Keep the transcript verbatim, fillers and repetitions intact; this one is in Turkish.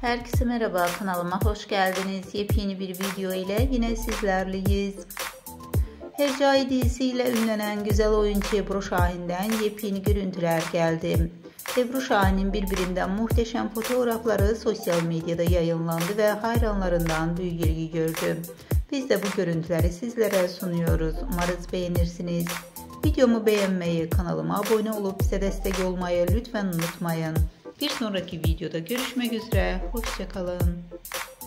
Herkese merhaba, kanalıma hoş geldiniz. Yepyeni bir video ile yine sizlerleyiz. Hercai dizisiyle ünlenen güzel oyuncu Ebru Şahin'den yepyeni görüntüler geldi. Ebru Şahin'in birbirinden muhteşem fotoğrafları sosyal medyada yayınlandı ve hayranlarından büyük ilgi gördü. Biz de bu görüntüleri sizlere sunuyoruz. Umarız beğenirsiniz. Videomu beğenmeyi, kanalıma abone olup bize destek olmayı lütfen unutmayın. Bir sonraki videoda görüşmek üzere. Hoşça kalın.